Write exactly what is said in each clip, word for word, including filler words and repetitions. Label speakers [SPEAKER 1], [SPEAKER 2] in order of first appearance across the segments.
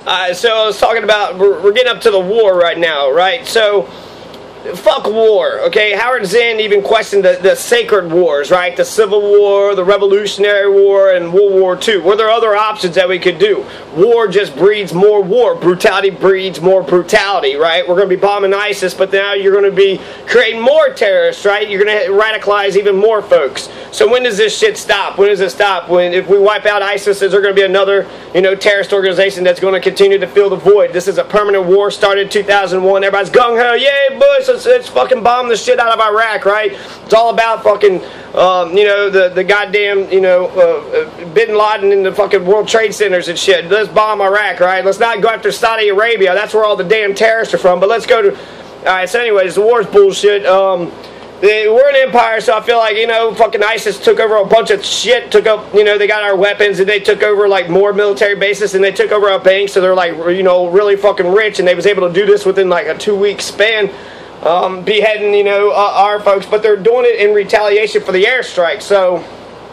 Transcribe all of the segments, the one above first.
[SPEAKER 1] Uh, so I was talking about, we're, we're getting up to the war right now, right? So, fuck war, okay? Howard Zinn even questioned the, the sacred wars, right? The Civil War, the Revolutionary War, and World War Two. Were there other options that we could do? War just breeds more war. Brutality breeds more brutality, right? We're going to be bombing ISIS, but now you're going to be creating more terrorists, right? You're going to radicalize even more folks. So when does this shit stop? When does it stop? When, if we wipe out ISIS, is there going to be another, you know, terrorist organization that's going to continue to fill the void? This is a permanent war, started in two thousand one. Everybody's gung-ho, yay, Bush, let's, let's fucking bomb the shit out of Iraq, right? It's all about fucking, um, you know, the, the goddamn, you know, uh, uh, Bin Laden in the fucking World Trade Centers and shit. Let's bomb Iraq, right? Let's not go after Saudi Arabia. That's where all the damn terrorists are from. But let's go to... Alright, so anyways, the war's bullshit. Um... They, we're an empire, so I feel like, you know, fucking ISIS took over a bunch of shit, took up, you know, they got our weapons, and they took over, like, more military bases, and they took over our banks, so they're, like, you know, really fucking rich, and they was able to do this within, like, a two-week span, um, beheading, you know, uh, our folks, but they're doing it in retaliation for the airstrike, so...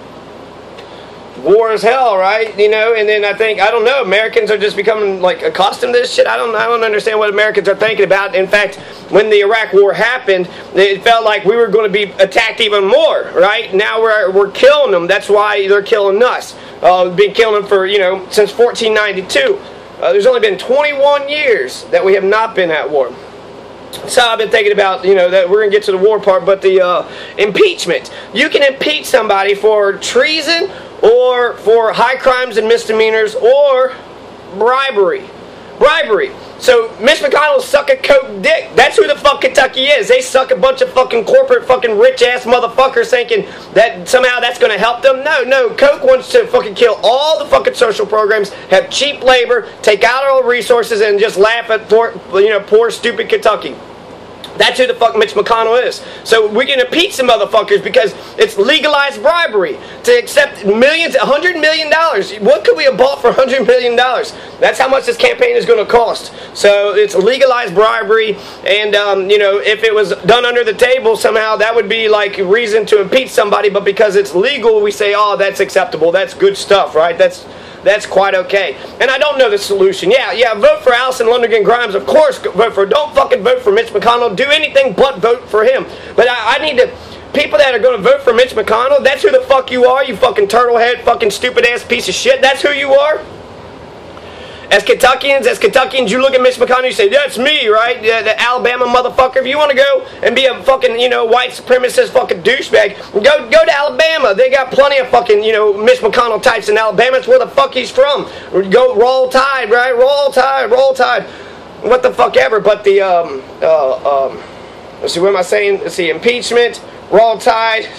[SPEAKER 1] War is hell, right? You know, and then I think, I don't know, Americans are just becoming, like, accustomed to this shit. I don't I don't understand what Americans are thinking about. In fact, when the Iraq War happened, it felt like we were going to be attacked even more, right? Now we're we're killing them. That's why they're killing us. Uh, we've been killing them for, you know, since fourteen ninety-two. Uh, there's only been twenty-one years that we have not been at war. So I've been thinking about, you know, that we're going to get to the war part, but the uh, impeachment. You can impeach somebody for treason or for high crimes and misdemeanors or bribery. Bribery. So Mitch McConnell suck a coke dick. That's who the fuck Kentucky is. They suck a bunch of fucking corporate fucking rich ass motherfuckers thinking that somehow that's going to help them. No, no. Coke wants to fucking kill all the fucking social programs, have cheap labor, take out all the resources, and just laugh at poor, you know, poor stupid Kentucky. That's who the fuck Mitch McConnell is. So we can impeach some motherfuckers because it's legalized bribery to accept millions, a hundred million dollars. What could we have bought for a hundred million dollars? That's how much this campaign is going to cost. So it's legalized bribery, and um, you know, if it was done under the table somehow, that would be like a reason to impeach somebody. But because it's legal, we say, oh, that's acceptable. That's good stuff, right? That's That's quite okay. And I don't know the solution. Yeah, yeah, vote for Allison Lundergan Grimes. Of course, vote for. Don't fucking vote for Mitch McConnell. Do anything but vote for him. But I, I need to... People that are going to vote for Mitch McConnell, that's who the fuck you are, you fucking turtlehead, fucking stupid-ass piece of shit. That's who you are. As Kentuckians, as Kentuckians, you look at Mitch McConnell, you say, that's me, right? The, the Alabama motherfucker. If you want to go and be a fucking, you know, white supremacist fucking douchebag, go go to Alabama. They got plenty of fucking, you know, Mitch McConnell types in Alabama. It's where the fuck he's from. Go Roll Tide, right? Roll Tide, Roll Tide. What the fuck ever. But the, um, uh, um, let's see, what am I saying? Let's see, impeachment, Roll Tide.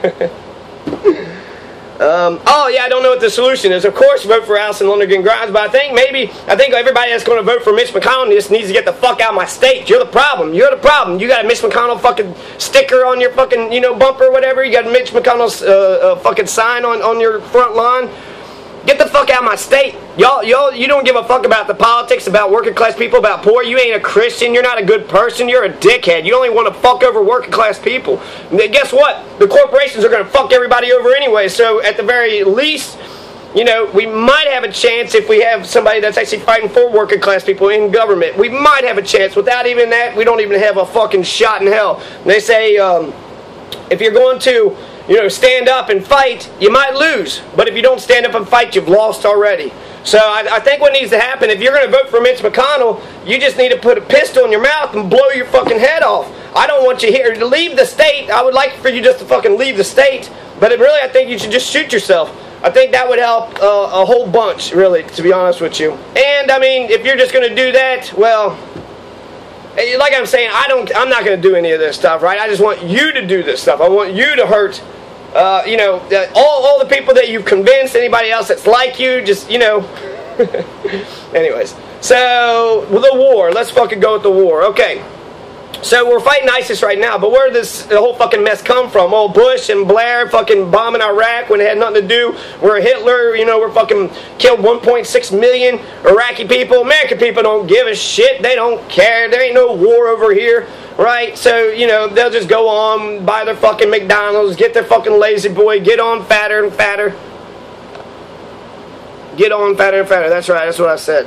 [SPEAKER 1] Um, oh yeah, I don't know what the solution is. Of course, vote for Allison Lundergan Grimes, but I think maybe I think everybody that's going to vote for Mitch McConnell just needs to get the fuck out of my state. You're the problem. You're the problem. You got a Mitch McConnell fucking sticker on your fucking, you know, bumper or whatever. You got a Mitch McConnell's uh, uh, fucking sign on on your front lawn. Get the fuck out of my state. Y'all, y'all, you don't give a fuck about the politics, about working class people, about poor. You ain't a Christian. You're not a good person. You're a dickhead. You only want to fuck over working class people. And guess what? The corporations are going to fuck everybody over anyway. So at the very least, you know, we might have a chance if we have somebody that's actually fighting for working class people in government. We might have a chance. Without even that, we don't even have a fucking shot in hell. And they say, um, if you're going to... you know, stand up and fight, you might lose. But if you don't stand up and fight, you've lost already. So I, I think what needs to happen, if you're going to vote for Mitch McConnell, you just need to put a pistol in your mouth and blow your fucking head off. I don't want you here to leave the state. I would like for you just to fucking leave the state. But it really, I think you should just shoot yourself. I think that would help uh, a whole bunch, really, to be honest with you. And, I mean, if you're just going to do that, well... like I'm saying, I don't, I'm not going to do any of this stuff, right? I just want you to do this stuff. I want you to hurt, uh, you know, all, all the people that you've convinced, anybody else that's like you, just, you know. Anyways, so, the war. Let's fucking go with the war. Okay. So we're fighting ISIS right now, but where did this the whole fucking mess come from? Old Bush and Blair fucking bombing Iraq when it had nothing to do. We're Hitler, you know, we're fucking killed one point six million Iraqi people. American people don't give a shit. They don't care. There ain't no war over here, right? So, you know, they'll just go on, buy their fucking McDonald's, get their fucking Lazy Boy, get on fatter and fatter. Get on fatter and fatter. That's right, that's what I said.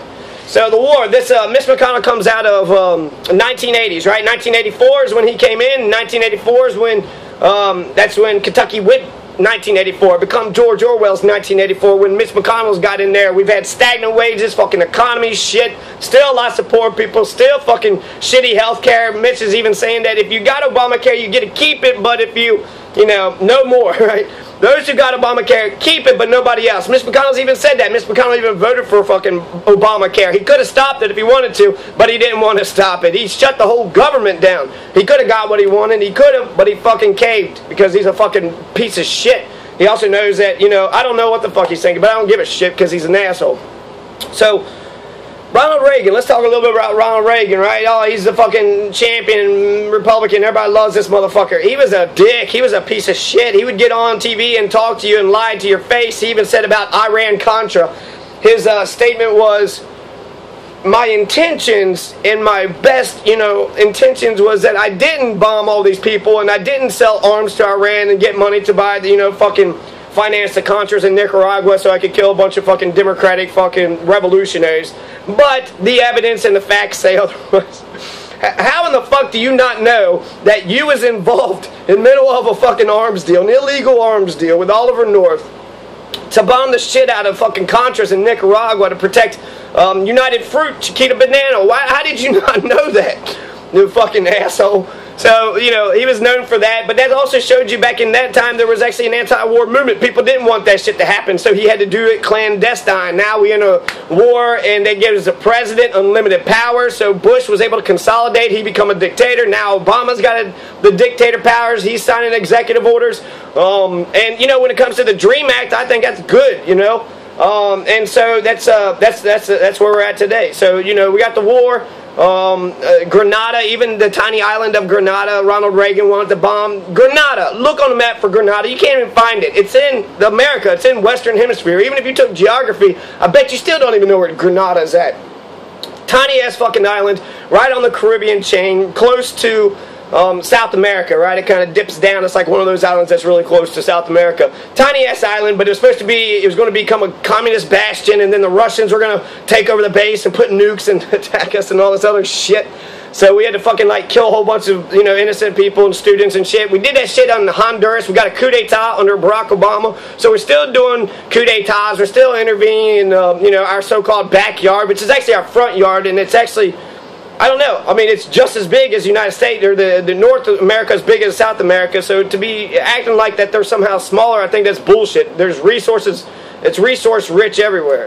[SPEAKER 1] So the war, this uh, Mitch McConnell comes out of um, nineteen eighties, right? nineteen eighty-four is when he came in. nineteen eighty-four is when, um, that's when Kentucky went. nineteen eighty-four, become George Orwell's nineteen eighty-four, when Mitch McConnell's got in there. We've had stagnant wages, fucking economy shit, still lots of poor people, still fucking shitty health care. Mitch is even saying that if you got Obamacare, you get to keep it, but if you, you know, no more, right? Those who got Obamacare, keep it, but nobody else. Mitch McConnell's even said that. Mitch McConnell even voted for fucking Obamacare. He could have stopped it if he wanted to, but he didn't want to stop it. He shut the whole government down. He could have got what he wanted. He could have, but he fucking caved because he's a fucking piece of shit. He also knows that, you know, I don't know what the fuck he's thinking, but I don't give a shit because he's an asshole. So, Ronald Reagan, let's talk a little bit about Ronald Reagan, right? Oh, he's the fucking champion Republican. Everybody loves this motherfucker. He was a dick. He was a piece of shit. He would get on T V and talk to you and lie to your face. He even said about Iran-Contra. His uh, statement was, my intentions and my best, you know, intentions was that I didn't bomb all these people and I didn't sell arms to Iran and get money to buy the, you know, fucking finance the Contras in Nicaragua so I could kill a bunch of fucking democratic fucking revolutionaries. But the evidence and the facts say otherwise. How in the fuck do you not know that you was involved in the middle of a fucking arms deal, an illegal arms deal with Oliver North, to bomb the shit out of fucking Contras in Nicaragua to protect um, United Fruit, Chiquita Banana? Why, how did you not know that, you fucking asshole? So, you know, he was known for that, but that also showed you back in that time there was actually an anti-war movement. People didn't want that shit to happen, so he had to do it clandestine. Now we're in a war, and they give us a president unlimited power, so Bush was able to consolidate. He become a dictator. Now Obama's got a, the dictator powers. He's signing executive orders. Um, and, you know, when it comes to the DREAM Act, I think that's good, you know. Um, and so that's, uh, that's, that's, uh, that's where we're at today. So, you know, we got the war. Um, uh, Grenada, even the tiny island of Grenada, Ronald Reagan wanted to bomb. Grenada, look on the map for Grenada. You can't even find it. It's in the America. It's in Western Hemisphere. Even if you took geography, I bet you still don't even know where Grenada is at. Tiny ass fucking island, right on the Caribbean chain, close to um, South America, right? It kind of dips down. It's like one of those islands that's really close to South America. Tiny ass island, but it was supposed to be, it was going to become a communist bastion, and then the Russians were going to take over the base and put nukes and attack us and all this other shit. So we had to fucking like kill a whole bunch of, you know, innocent people and students and shit. We did that shit on Honduras. We got a coup d'etat under Barack Obama. So we're still doing coup d'etats. We're still intervening in, uh, you know, our so-called backyard, which is actually our front yard, and it's actually, I don't know. I mean, it's just as big as the United States, or the, the North America is big as South America. So to be acting like that they're somehow smaller, I think that's bullshit. There's resources. It's resource rich everywhere.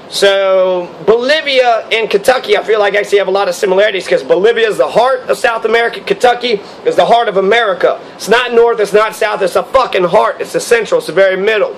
[SPEAKER 1] So Bolivia and Kentucky, I feel like actually have a lot of similarities, because Bolivia is the heart of South America. Kentucky is the heart of America. It's not north. It's not south. It's the fucking heart. It's the central. It's the very middle.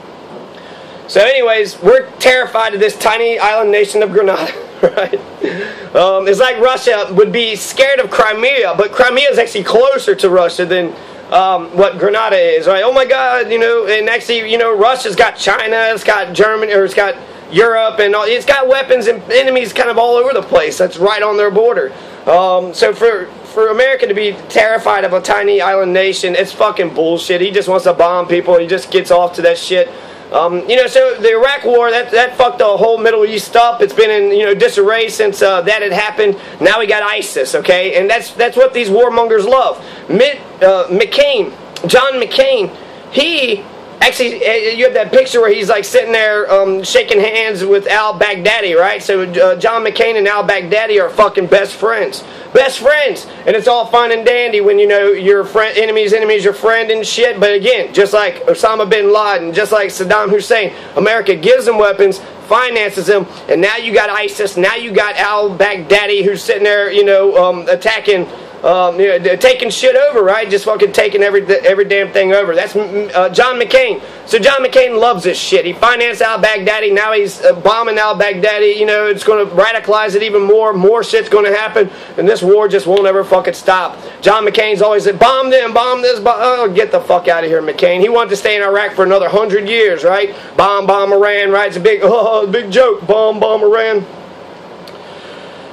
[SPEAKER 1] So anyways, we're terrified of this tiny island nation of Grenada, right? Um, it's like Russia would be scared of Crimea, but Crimea is actually closer to Russia than um, what Grenada is, right? Oh my God, you know, and actually, you know, Russia's got China, it's got Germany, or it's got Europe, and all, it's got weapons and enemies kind of all over the place. That's right on their border. Um, so for for America to be terrified of a tiny island nation, it's fucking bullshit. He just wants to bomb people. He just gets off to that shit. Um, you know, so the Iraq War, that that fucked the whole Middle East up. It's been in, you know, disarray since uh, that had happened. Now we got ISIS, okay? And that's that's what these warmongers love. Mitt, uh, McCain, John McCain, he actually, you have that picture where he's like sitting there um, shaking hands with al-Baghdadi, right? So uh, John McCain and al-Baghdadi are fucking best friends. Best friends. And it's all fine and dandy when, you know, your friend, enemy's enemy's your friend and shit. But again, just like Osama bin Laden, just like Saddam Hussein, America gives them weapons, finances them, and now you got ISIS, now you got al-Baghdadi who's sitting there, you know, um, attacking, Um, you know, taking shit over, right? Just fucking taking every every damn thing over. That's uh, John McCain. So John McCain loves this shit. He financed al-Baghdadi. Now he's uh, bombing al-Baghdadi. You know, it's going to radicalize it even more. More shit's going to happen, and this war just won't ever fucking stop. John McCain's always said, bomb them, bomb this, bomb. Oh, get the fuck out of here, McCain. He wanted to stay in Iraq for another hundred years, right? Bomb, bomb Iran, right? It's a big, oh, big joke. Bomb, bomb Iran.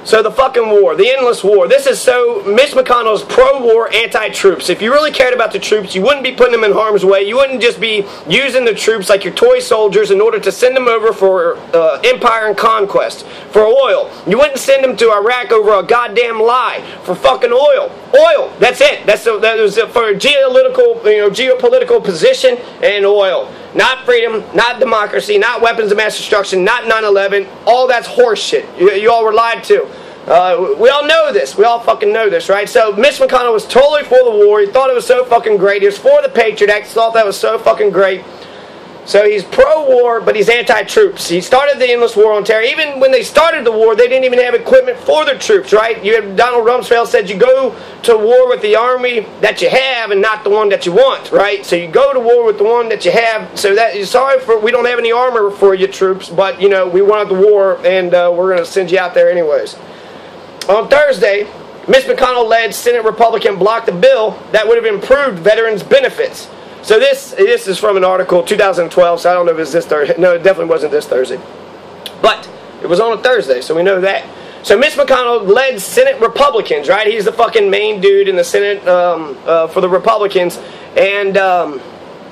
[SPEAKER 1] So the fucking war, the endless war. This is so Mitch McConnell's pro-war, anti-troops. If you really cared about the troops, you wouldn't be putting them in harm's way. You wouldn't just be using the troops like your toy soldiers in order to send them over for uh, empire and conquest, for oil. You wouldn't send them to Iraq over a goddamn lie for fucking oil. Oil. That's it. That's the, that was for geopolitical, you know, geopolitical position and oil. Not freedom, not democracy, not weapons of mass destruction, not nine eleven. All that's horseshit. You, you all were lied to. Uh, we all know this. We all fucking know this, right? So Mitch McConnell was totally for the war. He thought it was so fucking great. He was for the Patriot Act. He thought that was so fucking great. So he's pro-war, but he's anti-troops. He started the endless war on terror. Even when they started the war, they didn't even have equipment for the troops, right? You had Donald Rumsfeld said you go to war with the army that you have and not the one that you want, right? So you go to war with the one that you have. So that sorry for we don't have any armor for you troops, but you know we wanted the war and uh, we're going to send you out there anyways. On Thursday, Mitch McConnell-led Senate Republican blocked a bill that would have improved veterans' benefits. So this this is from an article, two thousand twelve, so I don't know if it's this Thursday. No, it definitely wasn't this Thursday. But it was on a Thursday, so we know that. So Mitch McConnell led Senate Republicans, right? He's the fucking main dude in the Senate um, uh, for the Republicans. And um,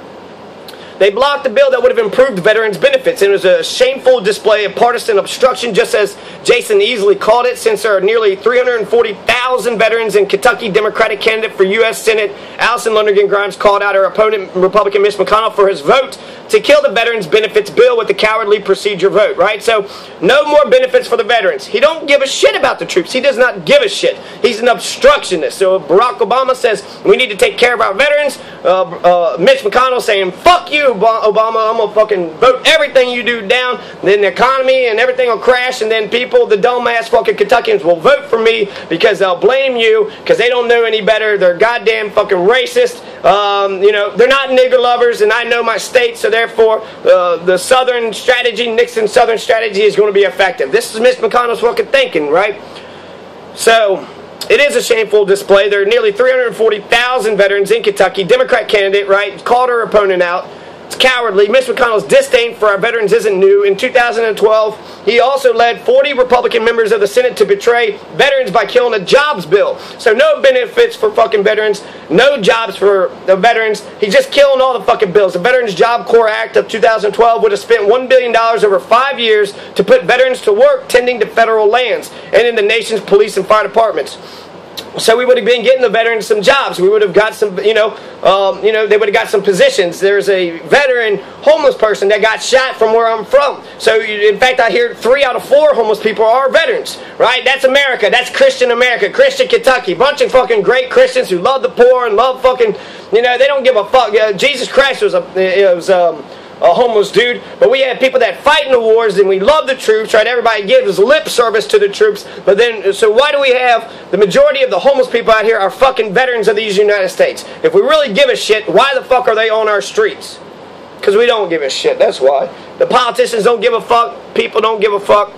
[SPEAKER 1] they blocked the bill that would have improved veterans' benefits. And it was a shameful display of partisan obstruction, just as Jason easily called it, since there are nearly three hundred forty thousand veterans and Kentucky Democratic candidate for U S Senate Allison Lonergan Grimes called out her opponent, Republican Mitch McConnell, for his vote to kill the veterans' benefits bill with the cowardly procedure vote, right? So, no more benefits for the veterans. He don't give a shit about the troops. He does not give a shit. He's an obstructionist. So, Barack Obama says, we need to take care of our veterans. Uh, uh, Mitch McConnell saying, fuck you, Obama. I'm going to fucking vote everything you do down. Then the economy and everything will crash, and then people, the dumbass fucking Kentuckians, will vote for me because they'll blame you because they don't know any better. They're goddamn fucking racist. Um, you know, they're not nigger lovers, and I know my state, so therefore uh, the Southern strategy, Nixon's Southern strategy, is going to be effective. This is Mitch McConnell's fucking thinking, right? So it is a shameful display. There are nearly three hundred forty thousand veterans in Kentucky. Democrat candidate, right, called her opponent out. It's cowardly. Mitch McConnell's disdain for our veterans isn't new. In two thousand twelve, he also led forty Republican members of the Senate to betray veterans by killing a jobs bill. So no benefits for fucking veterans, no jobs for the veterans. He's just killing all the fucking bills. The Veterans Job Corps Act of two thousand twelve would have spent one billion dollars over five years to put veterans to work tending to federal lands and in the nation's police and fire departments. So we would have been getting the veterans some jobs. We would have got some, you know, um, you know, they would have got some positions. There's a veteran homeless person that got shot from where I'm from. So, in fact, I hear three out of four homeless people are veterans, right? That's America. That's Christian America. Christian Kentucky. Bunch of fucking great Christians who love the poor and love fucking, you know, they don't give a fuck. Uh, Jesus Christ was a, it was, um, a homeless dude, but we have people that fight in the wars and we love the troops, right? Everybody gives lip service to the troops, but then, so why do we have the majority of the homeless people out here are fucking veterans of these United States? If we really give a shit, why the fuck are they on our streets? Because we don't give a shit, that's why. The politicians don't give a fuck, people don't give a fuck.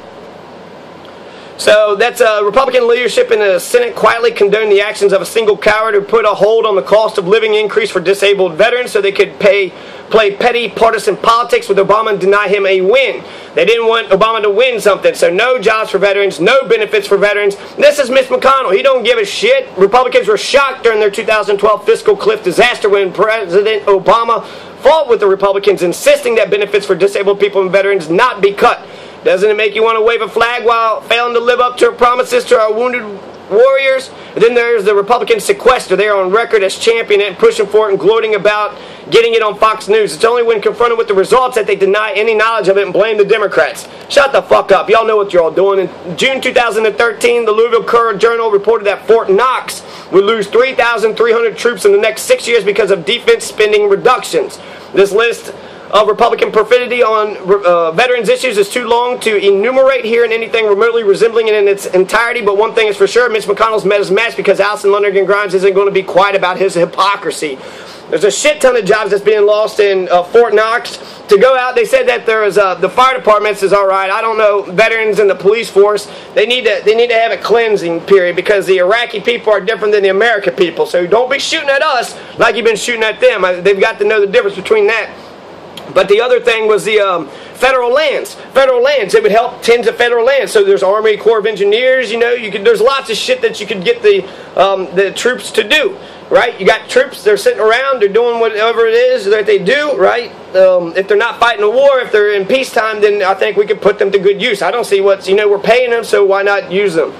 [SPEAKER 1] So that's uh, Republican leadership in the Senate quietly condoned the actions of a single coward who put a hold on the cost of living increase for disabled veterans so they could pay play petty partisan politics with Obama and deny him a win. They didn't want Obama to win something, so no jobs for veterans, no benefits for veterans. This is Mitch McConnell. He don't give a shit. Republicans were shocked during their two thousand twelve fiscal cliff disaster when President Obama fought with the Republicans, insisting that benefits for disabled people and veterans not be cut. Doesn't it make you want to wave a flag while failing to live up to our promises to our wounded warriors? And then there's the Republican sequester. They're on record as championing it and pushing for it and gloating about getting it on Fox News. It's only when confronted with the results that they deny any knowledge of it and blame the Democrats. Shut the fuck up. Y'all know what you're all doing. In June two thousand thirteen, the Louisville Courier-Journal reported that Fort Knox would lose three thousand three hundred troops in the next six years because of defense spending reductions. This list of Republican perfidy on uh, veterans issues is too long to enumerate here in anything remotely resembling it in its entirety, but one thing is for sure, Mitch McConnell's met his match because Allison Lonergan Grimes isn't going to be quiet about his hypocrisy. There's a shit ton of jobs that's being lost in uh, Fort Knox. To go out, they said that there is uh, the fire departments is all right. I don't know, veterans and the police force, they need to they need to have a cleansing period because the Iraqi people are different than the American people. So don't be shooting at us like you've been shooting at them. They've got to know the difference between that. But the other thing was the um, federal lands. Federal lands, it would help tens of federal lands. So there's Army Corps of Engineers, you know, you could, there's lots of shit that you could get the um, the troops to do, right? You got troops, they're sitting around, they're doing whatever it is that they do, right? Um, if they're not fighting a war, if they're in peacetime, then I think we could put them to good use. I don't see what's, you know, we're paying them, so why not use them?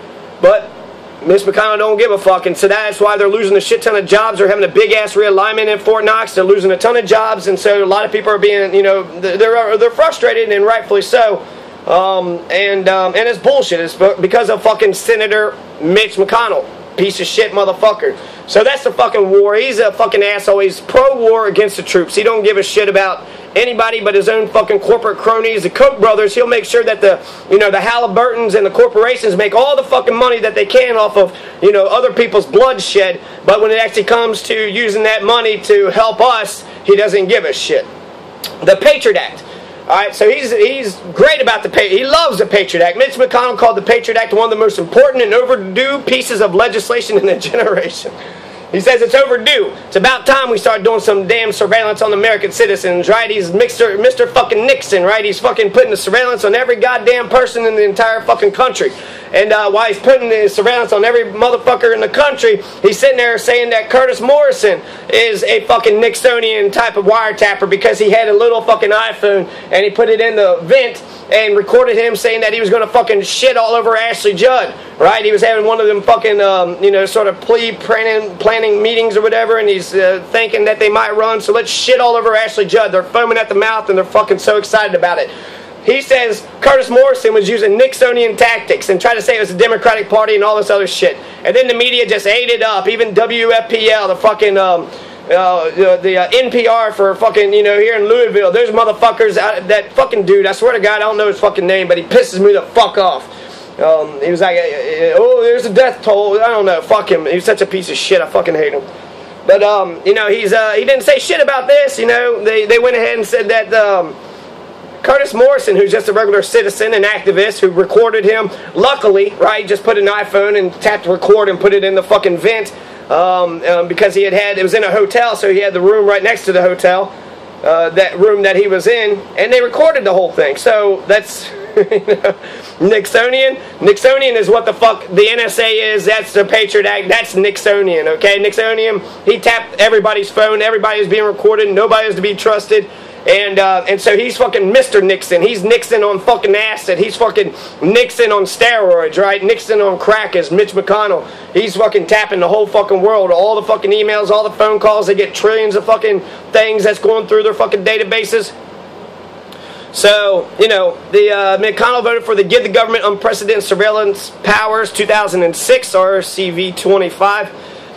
[SPEAKER 1] But Mitch McConnell don't give a fuck, and so that's why they're losing a shit ton of jobs. They're having a big-ass realignment in Fort Knox. They're losing a ton of jobs, and so a lot of people are being, you know, they're they're frustrated, and rightfully so. Um, and um, and it's bullshit. It's because of fucking Senator Mitch McConnell. Piece of shit motherfucker. So that's the fucking war. He's a fucking asshole. He's pro-war against the troops. He don't give a shit about anybody but his own fucking corporate cronies, the Koch brothers. He'll make sure that the, you know, the Halliburtons and the corporations make all the fucking money that they can off of, you know, other people's bloodshed. But when it actually comes to using that money to help us, he doesn't give a shit. The Patriot Act. All right, so he's he's great about the Patriot. He loves the Patriot Act. Mitch McConnell called the Patriot Act one of the most important and overdue pieces of legislation in a generation. He says it's overdue. It's about time we start doing some damn surveillance on American citizens, right? He's Mister Mister fucking Nixon, right? He's fucking putting the surveillance on every goddamn person in the entire fucking country. And uh, while he's putting the surveillance on every motherfucker in the country, he's sitting there saying that Curtis Morrison is a fucking Nixonian type of wiretapper because he had a little fucking iPhone and he put it in the vent and recorded him saying that he was going to fucking shit all over Ashley Judd, right? He was having one of them fucking, um, you know, sort of plea planning, planning meetings or whatever, and he's uh, thinking that they might run, so let's shit all over Ashley Judd. They're foaming at the mouth and they're fucking so excited about it. He says Curtis Morrison was using Nixonian tactics and tried to say it was the Democratic Party and all this other shit. And then the media just ate it up. Even W F P L, the fucking, um, uh, the uh, N P R for fucking, you know, here in Louisville. There's motherfuckers, out, that fucking dude, I swear to God, I don't know his fucking name, but he pisses me the fuck off. Um, he was like, oh, there's a death toll. I don't know, fuck him. He's such a piece of shit. I fucking hate him. But, um, you know, he's, uh, he didn't say shit about this, you know. They, they went ahead and said that, um, Curtis Morrison, who's just a regular citizen and activist who recorded him, luckily, right, just put an iPhone and tapped record and put it in the fucking vent um, um, because he had had, it was in a hotel, so he had the room right next to the hotel, uh, that room that he was in, and they recorded the whole thing. So that's, you know, Nixonian. Nixonian is what the fuck the N S A is. That's the Patriot Act. That's Nixonian, okay? Nixonian, he tapped everybody's phone. Everybody is being recorded. Nobody is to be trusted. And uh, and so he's fucking Mister Nixon. He's Nixon on fucking acid. He's fucking Nixon on steroids, right? Nixon on crack is Mitch McConnell. He's fucking tapping the whole fucking world. All the fucking emails, all the phone calls. They get trillions of fucking things that's going through their fucking databases. So, you know, the uh, McConnell voted for the Give the Government Unprecedented Surveillance Powers two thousand six, R C V twenty-five.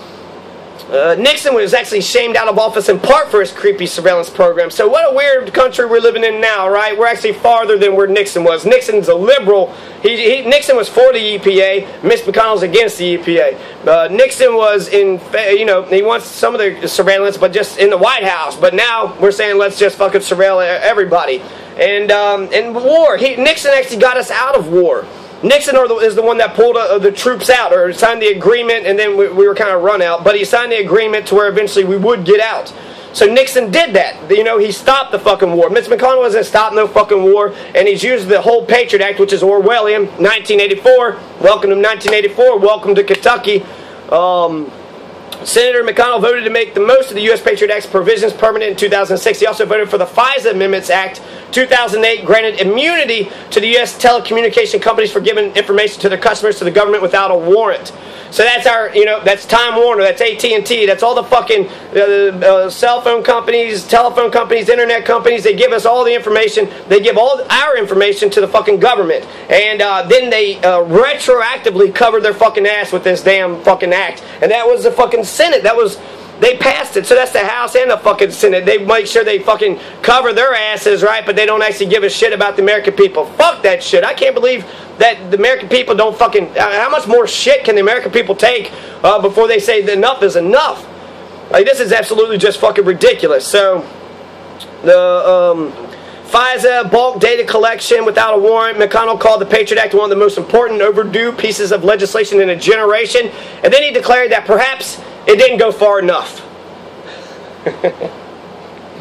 [SPEAKER 1] Uh, Nixon was actually shamed out of office in part for his creepy surveillance program. So what a weird country we're living in now, right? We're actually farther than where Nixon was. Nixon's a liberal. He, he, Nixon was for the E P A. Mitch McConnell's against the E P A. Uh, Nixon was in, you know, he wants some of the surveillance, but just in the White House. But now we're saying let's just fucking surveil everybody. And um, and war. He, Nixon actually got us out of war. Nixon is the one that pulled uh, the troops out, or signed the agreement, and then we, we were kind of run out. But he signed the agreement to where eventually we would get out. So Nixon did that. You know, he stopped the fucking war. Mitch McConnell hasn't stopped no fucking war, and he's used the whole Patriot Act, which is Orwellian, nineteen eighty-four. Welcome to nineteen eighty-four. Welcome to Kentucky. Um... Senator McConnell voted to make the most of the U S Patriot Act's provisions permanent in two thousand six. He also voted for the FISA Amendments Act two thousand eight, granted immunity to the U S telecommunication companies for giving information to their customers to the government without a warrant. So that's our, you know, that's Time Warner, that's A T and T, that's all the fucking uh, uh, cell phone companies, telephone companies, internet companies. They give us all the information. They give all our information to the fucking government. And uh, then they uh, retroactively cover their fucking ass with this damn fucking act. And that was the fucking Senate. That was, they passed it. So that's the House and the fucking Senate. They make sure they fucking cover their asses, right? But they don't actually give a shit about the American people. Fuck that shit. I can't believe that the American people don't fucking... Uh, how much more shit can the American people take uh, before they say that enough is enough? Like, this is absolutely just fucking ridiculous. So, the... Um, FISA, bulk data collection without a warrant. McConnell called the Patriot Act one of the most important overdue pieces of legislation in a generation. And then he declared that perhaps it didn't go far enough.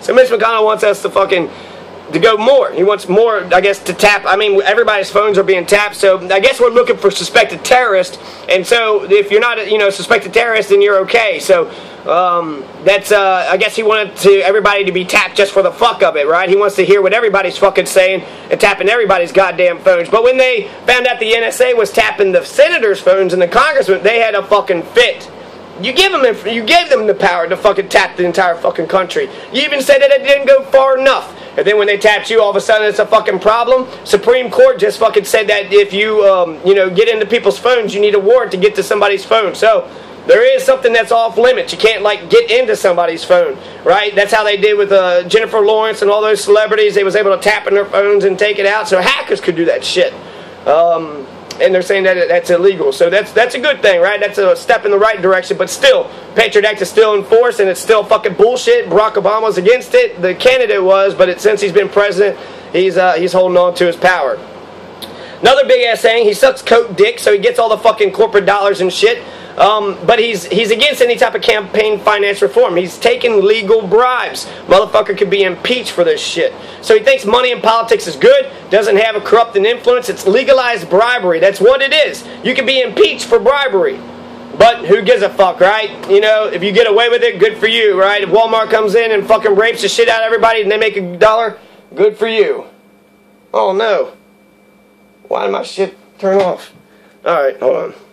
[SPEAKER 1] So Mitch McConnell wants us to fucking to go more. He wants more, I guess, to tap. I mean, everybody's phones are being tapped, so I guess we're looking for suspected terrorists. And so if you're not, you know, suspected terrorist, then you're okay. So um, that's, uh, I guess he wanted to everybody to be tapped just for the fuck of it, right? He wants to hear what everybody's fucking saying and tapping everybody's goddamn phones. But when they found out the N S A was tapping the senators' phones and the congressmen, they had a fucking fit. You give them, you gave them the power to fucking tap the entire fucking country. You even said that it didn't go far enough. And then when they tapped you, all of a sudden it's a fucking problem. Supreme Court just fucking said that if you, um, you know, get into people's phones, you need a warrant to get to somebody's phone. So there is something that's off limits. You can't, like, get into somebody's phone, right? That's how they did with uh, Jennifer Lawrence and all those celebrities. They was able to tap in their phones and take it out. So hackers could do that shit. Um... And they're saying that that's illegal. So that's that's a good thing, right? That's a step in the right direction. But still, Patriot Act is still in force, and it's still fucking bullshit. Barack Obama's against it. The candidate was, but it, since he's been president, he's uh, he's holding on to his power. Another big ass thing, he sucks coke dick, so he gets all the fucking corporate dollars and shit. Um, but he's he's against any type of campaign finance reform. He's taking legal bribes. Motherfucker could be impeached for this shit. So he thinks money in politics is good, doesn't have a corrupting influence. It's legalized bribery. That's what it is. You can be impeached for bribery. But who gives a fuck, right? You know, if you get away with it, good for you, right? If Walmart comes in and fucking rapes the shit out of everybody and they make a dollar, good for you. Oh no. Why did my shit turn off? Alright, hold on.